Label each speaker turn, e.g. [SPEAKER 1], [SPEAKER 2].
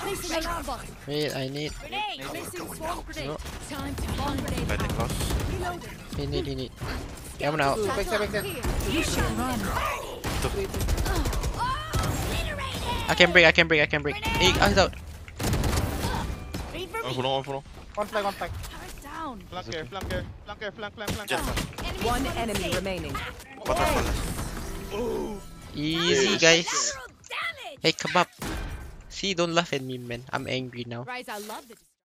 [SPEAKER 1] Wait, I need. No.
[SPEAKER 2] By the close.
[SPEAKER 1] He need. Yeah, I'm out. I can break. Hey, eyes out.
[SPEAKER 2] One for
[SPEAKER 3] One flag.
[SPEAKER 2] Flank.
[SPEAKER 4] One enemy remaining.
[SPEAKER 2] Waterfall.
[SPEAKER 1] Easy, guys. Hey, come up. See, don't laugh at me, man. I'm angry now.
[SPEAKER 5] Raze, I love the